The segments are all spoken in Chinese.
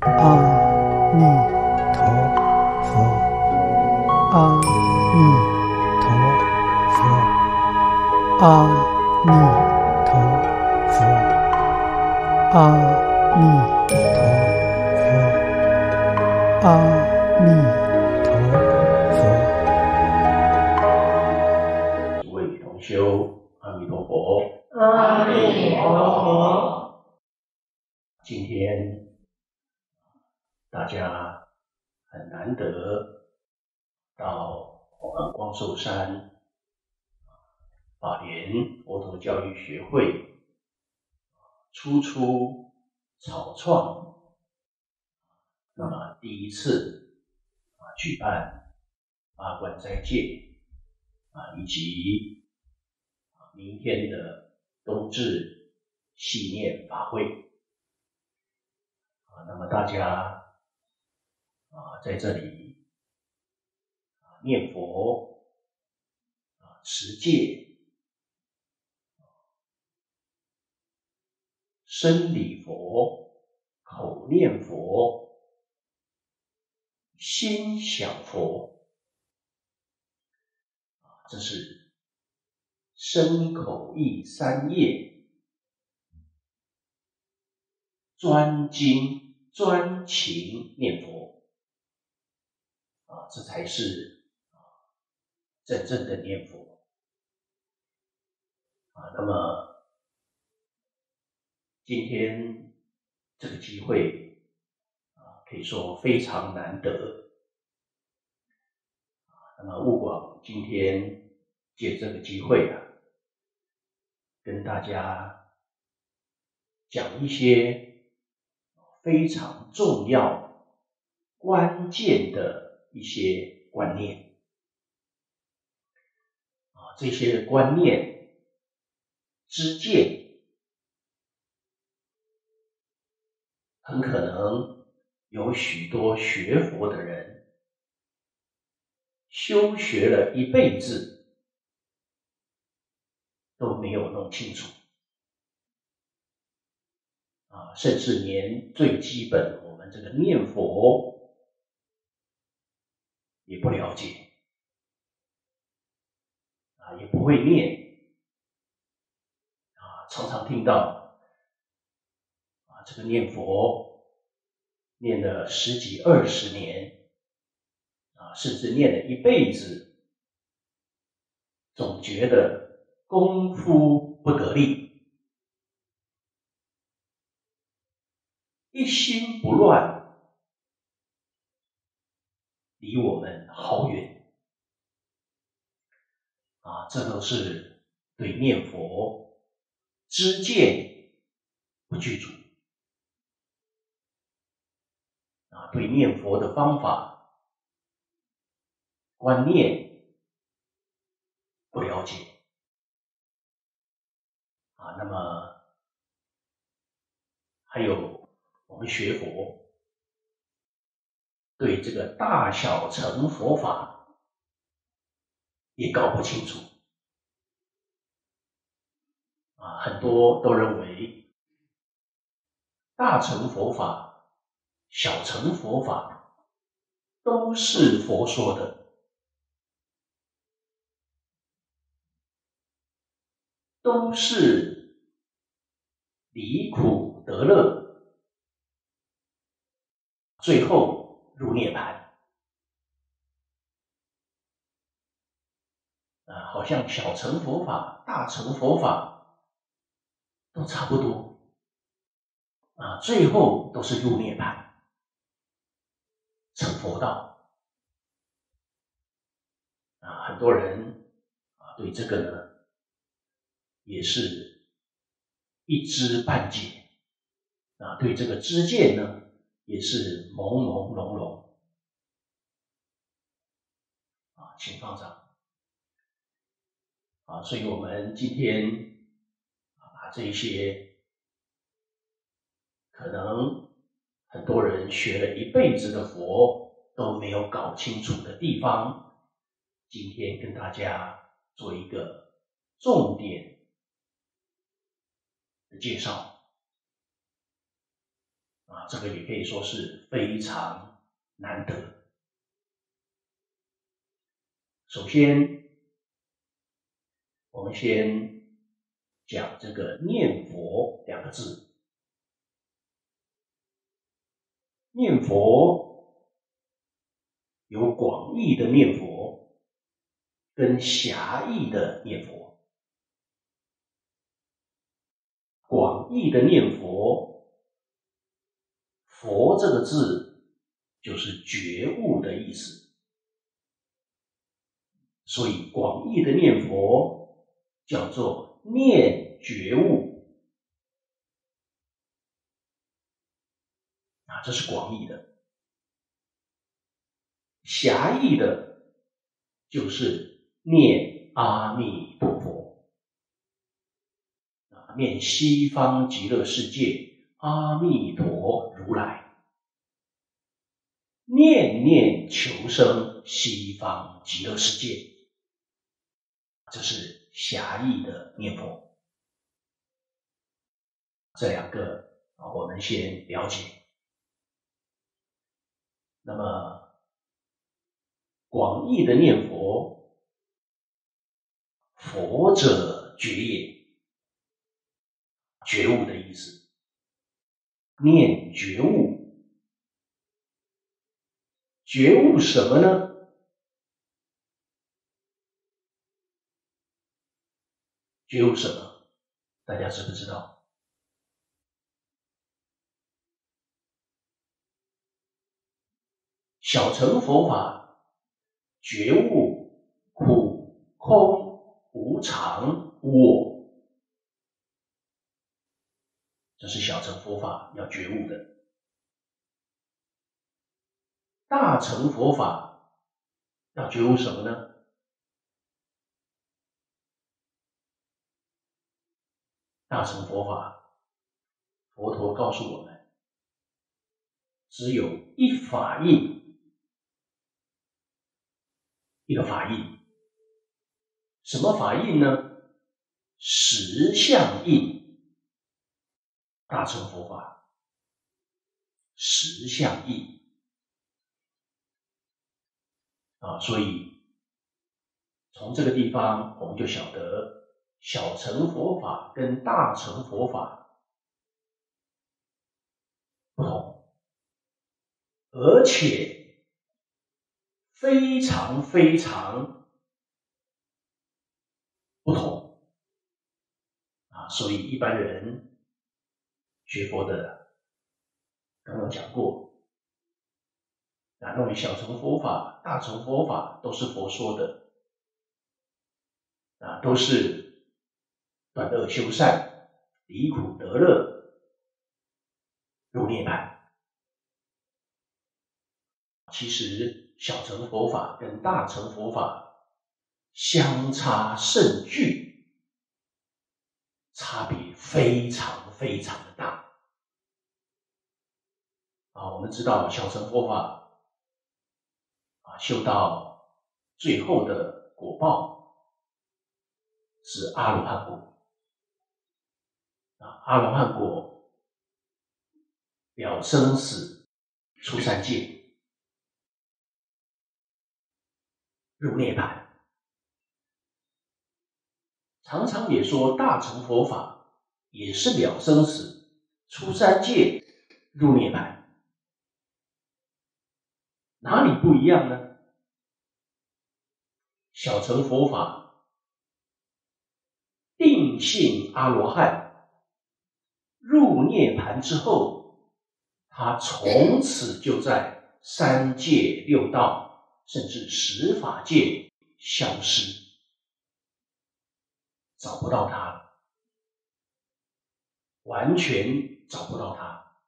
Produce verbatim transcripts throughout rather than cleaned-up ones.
阿弥陀佛，阿弥陀佛，阿弥陀佛，阿弥陀佛，阿弥陀佛。 诸位同修，阿弥陀佛， 阿弥陀佛。 今天大家很难得到我们光寿山法莲佛陀教育学会初出草创，那么第一次啊举办八关斋戒啊，以及明天的冬至系念法会啊，那么大家啊在这里啊念佛啊持戒，身礼佛，口念佛，心想佛啊，这是身口意三业专精专情念佛啊，这才是啊真正的念佛啊。那么今天这个机会啊，可以说非常难得啊。那么悟广今天借这个机会啊，跟大家讲一些非常重要、关键的一些观念啊，这些观念、知见，很可能有许多学佛的人修学了一辈子都没有弄清楚啊，甚至连最基本我们这个念佛也不了解啊，也不会念啊，常常听到啊，这个念佛念了十几二十年啊，甚至念了一辈子，总觉得功夫不得力，一心不乱，离我们好远啊！这都是对念佛知见不具足啊，对念佛的方法观念不了解啊。那么还有我们学佛对这个大小乘佛法也搞不清楚啊，很多都认为大乘佛法、小乘佛法都是佛说的，都是离苦得乐，最后入涅槃啊，好像小乘佛法、大乘佛法都差不多啊，最后都是入涅槃，成佛道啊。很多人啊对这个呢也是一知半解啊，对这个知见呢也是朦朦胧胧啊，请放掌啊。所以我们今天啊把这些可能很多人学了一辈子的佛都没有搞清楚的地方，今天跟大家做一个重点的介绍啊，这个也可以说是非常难得。首先，我们先讲这个念佛两个字。念佛有广义的念佛跟狭义的念佛。广义的念佛，佛这个字就是觉悟的意思，所以广义的念佛叫做念觉悟。啊，这是广义的。狭义的就是念阿弥陀佛，啊，念西方极乐世界阿弥陀如来，念念求生西方极乐世界，这是狭义的念佛。这两个啊，我们先了解。那么广义的念佛，佛者觉也，觉悟的意思。念觉悟，觉悟什么呢？觉悟什么？大家知不知道？小乘佛法觉悟苦、空、无常、无我，这是小乘佛法要觉悟的。大乘佛法要觉悟什么呢？大乘佛法，佛陀告诉我们，只有一法印。一个法印，什么法印呢？实相印。大乘佛法，实相印啊，所以从这个地方我们就晓得，小乘佛法跟大乘佛法不同，而且非常非常不同啊！所以一般人学佛的，刚刚讲过，啊，认为小乘佛法、大乘佛法都是佛说的，啊，都是断恶修善、离苦得乐、入涅槃。其实小乘佛法跟大乘佛法相差甚巨，差别非常非常的大。啊，我们知道小乘佛法啊，修到最后的果报是阿罗汉果。啊，阿罗汉果了生死、出三界。入涅槃，常常也说大乘佛法也是了生死、出三界、入涅槃，哪里不一样呢？小乘佛法定性阿罗汉，入涅槃之后，他从此就在三界六道甚至十法界消失，找不到他了，完全找不到他，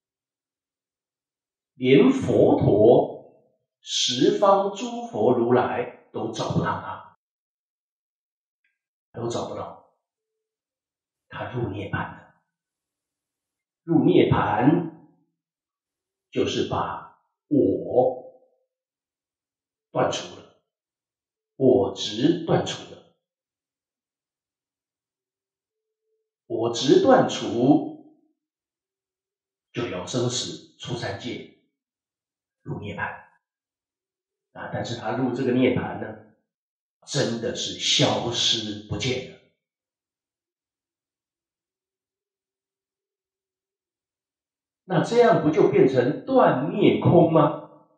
连佛陀、十方诸佛如来都找不到他，都找不到，他入涅槃了。入涅槃就是把我断除了，我执断除了，我执断除， 就了生死出三界，入涅槃啊！但是他入这个涅槃呢，真的是消失不见了。那这样不就变成断灭空吗？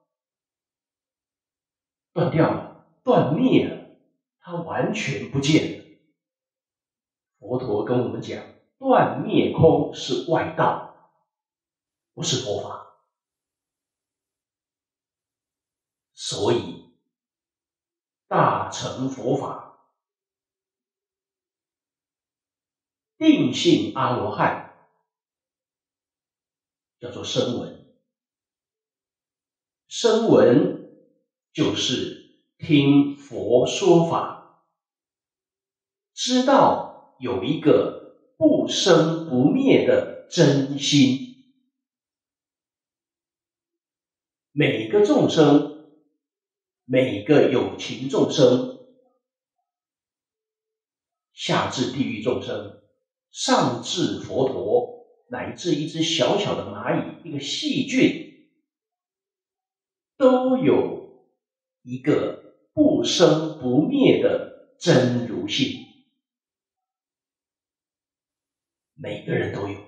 断掉了，断灭了，它完全不见了。佛陀跟我们讲，断灭空是外道，不是佛法。所以大乘佛法，定性阿罗汉叫做声闻。声闻就是听佛说法，知道有一个不生不灭的真心。每个众生，每个有情众生，下至地狱众生，上至佛陀，乃至一只小小的蚂蚁，一个细菌，都有一个不生不灭的真如性。每个人都有，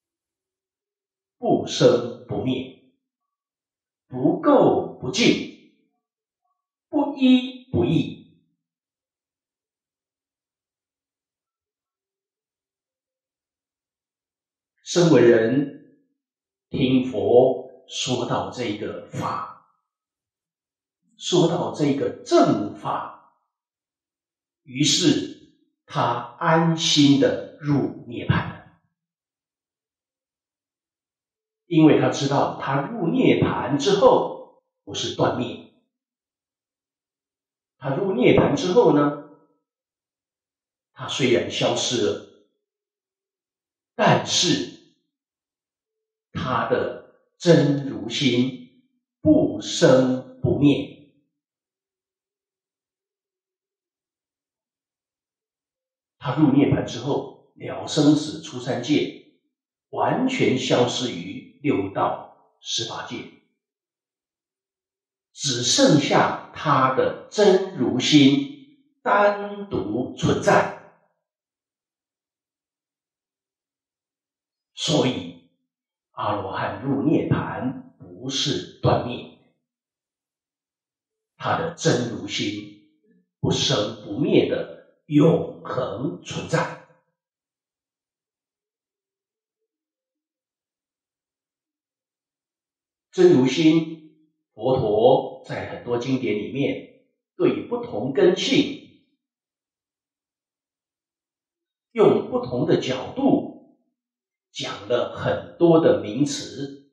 不生不灭，不垢不净，不依不异。声闻人听佛说到这个法，说到这个正法，于是他安心的入涅槃了。因为他知道他入涅槃之后不是断灭，他入涅槃之后呢，他虽然消失了，但是他的真如心不生不灭。他入涅槃之后，了生死出三界，完全消失于六道十八界，只剩下他的真如心单独存在。所以阿罗汉入涅槃不是断灭，他的真如心不生不灭的永恒存在。真如心，佛陀在很多经典里面对不同根性，用不同的角度讲了很多的名词，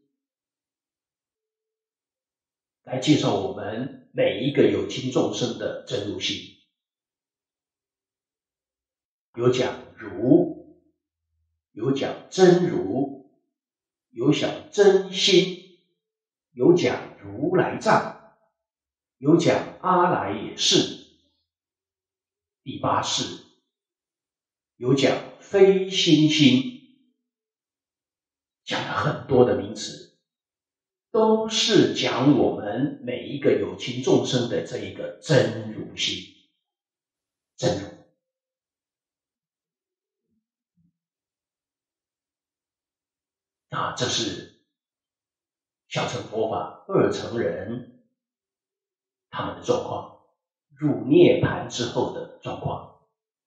来介绍我们每一个有情众生的真如心。有讲如，有讲真如，有讲真心，有讲如来藏，有讲阿赖耶识。第八识有讲非心心，讲了很多的名词，都是讲我们每一个有情众生的这一个真如心，真如。啊，这是小乘佛法二乘人他们的状况，入涅槃之后的状况。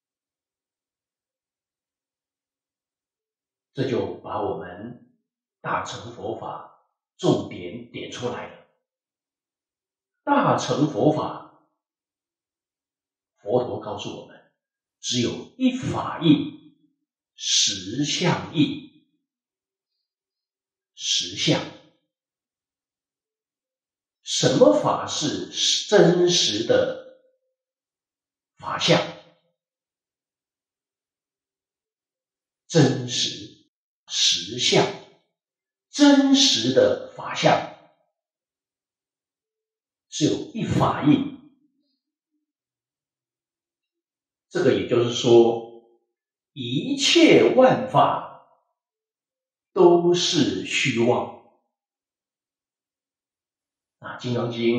这就把我们大乘佛法重点点出来了。大乘佛法，佛陀告诉我们，只有一法印，实相印。实相，什么法是真实的法相？真实实相，真实的法相，只有一法印。这个也就是说，一切万法都是虚妄。啊，《金刚经》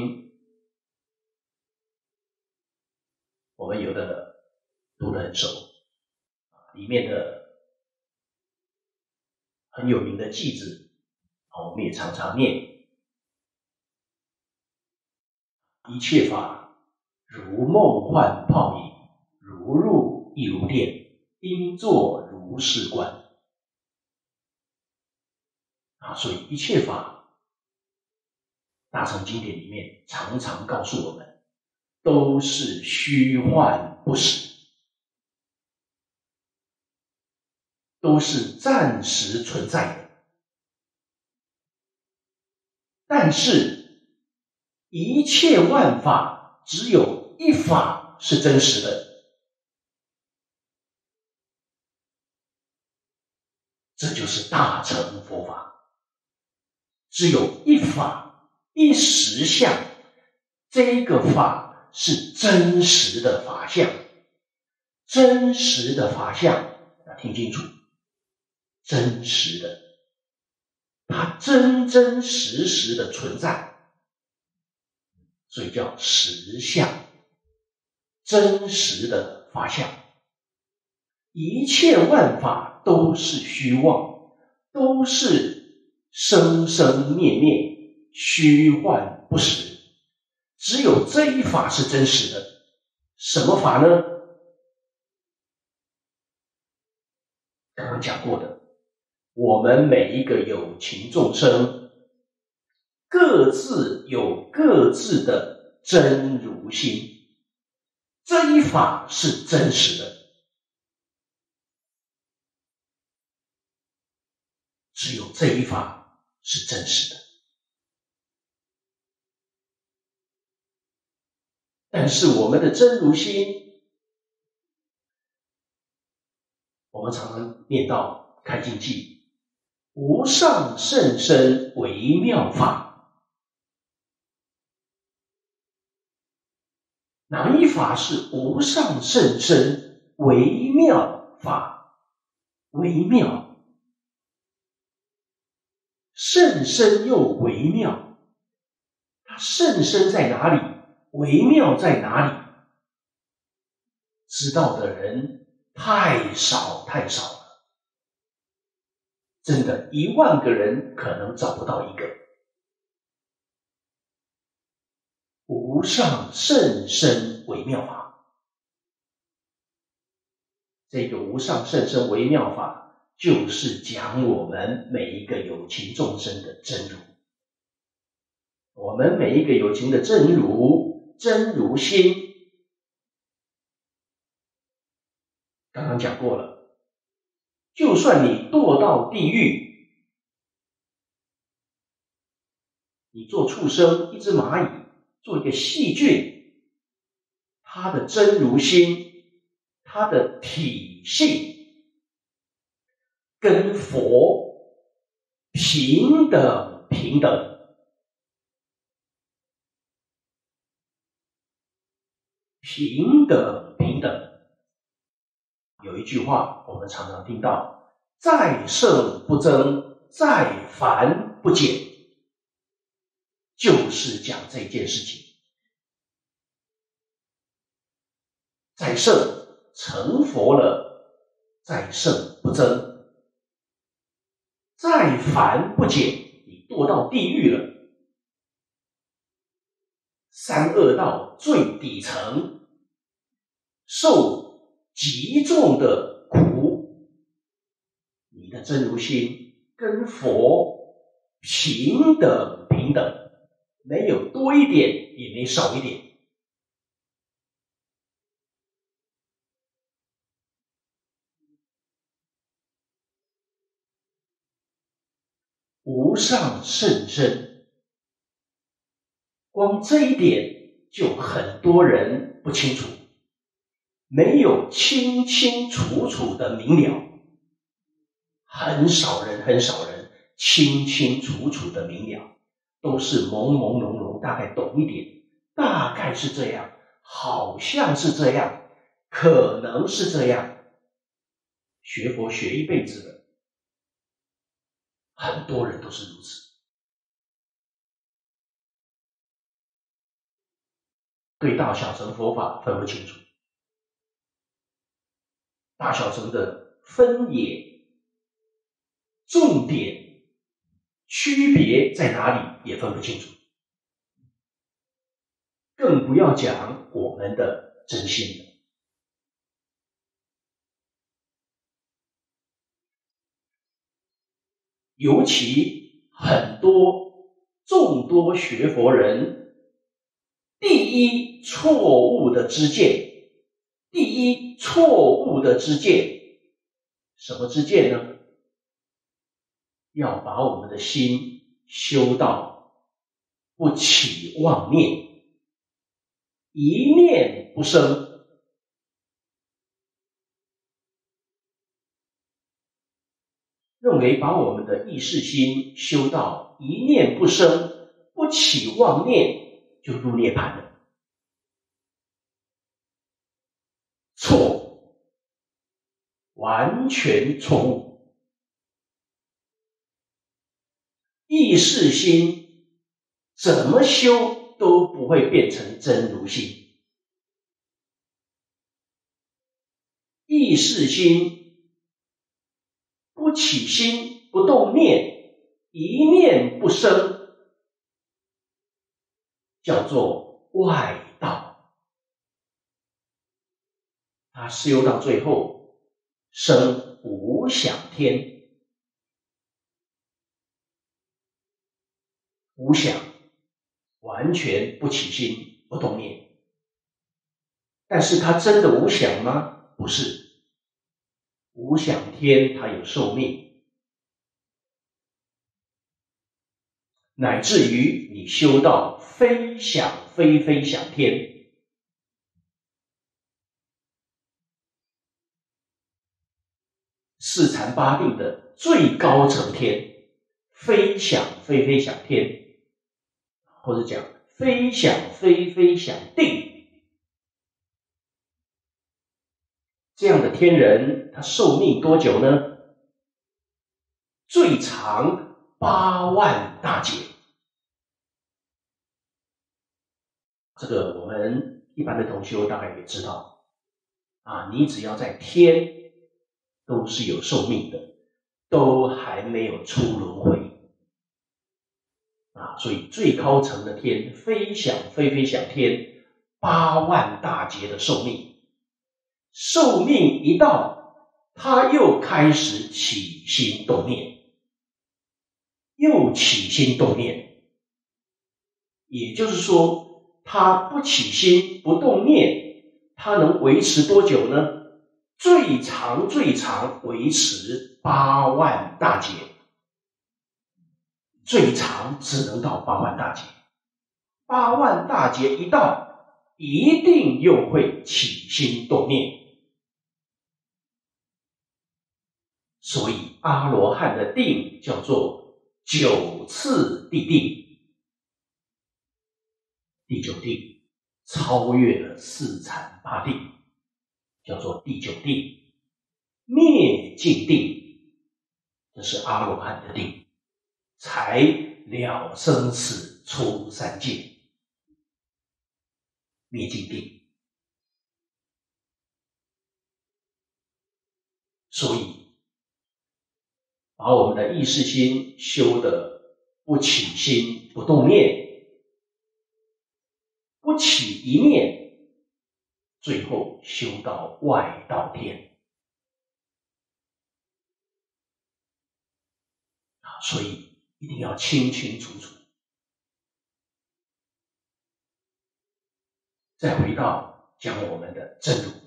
我们有的读得很熟，里面的很有名的偈子，我们也常常念。一切法如梦幻泡影，如露亦如电，应作如是观。啊，所以一切法，大乘经典里面常常告诉我们，都是虚幻不实，都是暂时存在的。但是一切万法，只有一法是真实的，这就是大乘佛法。只有一法一实相，这个法是真实的法相，真实的法相，要听清楚，真实的，它真真实实的存在，所以叫实相，真实的法相。一切万法都是虚妄，都是生生灭灭，虚幻不实，只有这一法是真实的。什么法呢？刚刚讲过的，我们每一个有情众生，各自有各自的真如心，这一法是真实的，只有这一法是真实的。但是我们的真如心，我们常常念到开经偈，无上甚深微妙法。哪一法是无上甚深微妙法？微妙，甚深又微妙，它甚深在哪里？微妙在哪里？知道的人太少太少了，真的，一万个人可能找不到一个。无上甚深微妙法，这个无上甚深微妙法，就是讲我们每一个有情众生的真如。我们每一个有情的真如，真如心，刚刚讲过了，就算你堕到地狱，你做畜生，一只蚂蚁，做一个细菌，它的真如心，它的体性跟佛平等平等。平等平等，有一句话我们常常听到，在圣不增，在凡不减，就是讲这件事情。在圣成佛了，在圣不增，在凡不减，你堕到地狱了，三恶道最底层，受极重的苦，你的真如心跟佛平等平等，没有多一点，也没少一点。无上甚深，光这一点就很多人不清楚，没有清清楚楚的明了，很少人很少人清清楚楚的明了，都是朦朦胧胧，大概懂一点，大概是这样，好像是这样，可能是这样。学佛学一辈子了， 很多人都是如此，对大小乘佛法分不清楚，大小乘的分野、重点、区别在哪里也分不清楚，更不要讲我们的真心了。尤其很多众多学佛人，第一错误的知见，第一错误的知见，什么知见呢？要把我们的心修到不起妄念，一念不生。认为把我们的意识心修到一念不生，不起妄念，就入涅槃了。错，完全错误。意识心怎么修都不会变成真如心。意识心不起心，不动念，一念不生，叫做外道。他修到最后，生无想天。无想，完全不起心，不动念。但是他真的无想吗？不是。无想天它有寿命，乃至于你修到非想非非想天，四禅八定的最高层天，非想非非想天，或者讲非想非非想定。这样的天人，他寿命多久呢？最长八万大劫。这个我们一般的同修大概也知道啊，你只要在天都是有寿命的，都还没有出轮回啊，所以最高层的天，非想非非想天，八万大劫的寿命。寿命一到，他又开始起心动念，又起心动念，也就是说，他不起心不动念，他能维持多久呢？最长最长维持八万大劫，最长只能到八万大劫。八万大劫一到，一定又会起心动念。所以阿罗汉的定叫做九次第定，第九定超越了四禅八定，叫做第九定。灭尽定，这是阿罗汉的定，才了生死出三界。灭尽定，所以把我们的意识心修得不起心不动念，不起一念，最后修到外道天。所以一定要清清楚楚。再回到讲我们的真如，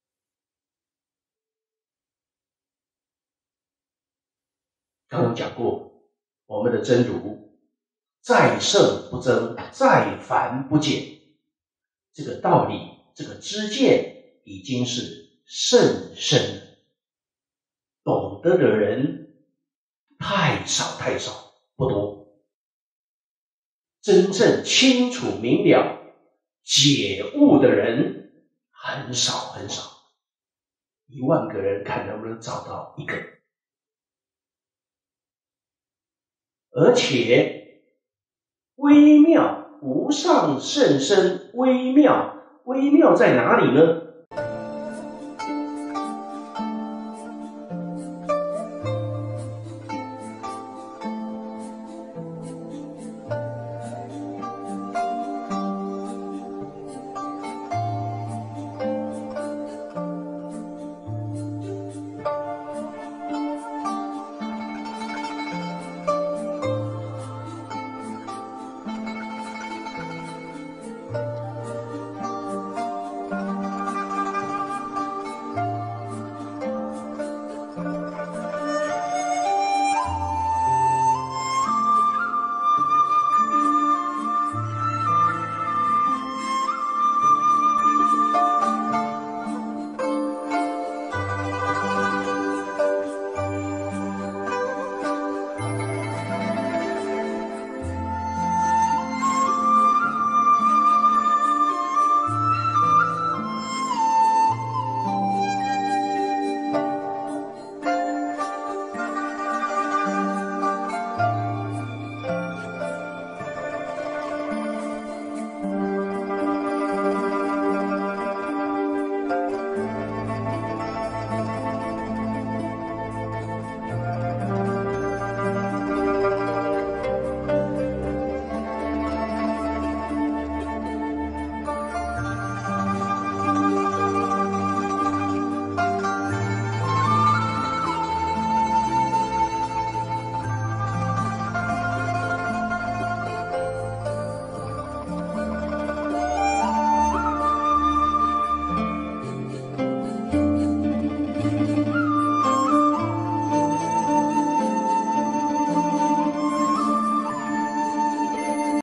刚刚讲过，我们的真如再胜不增，再凡不减，这个道理，这个知见已经是甚深了，懂得的人太少太少，不多。真正清楚明了解悟的人很少很少，一万个人看能不能找到一个。 而且微妙无上甚深微妙，微妙在哪里呢？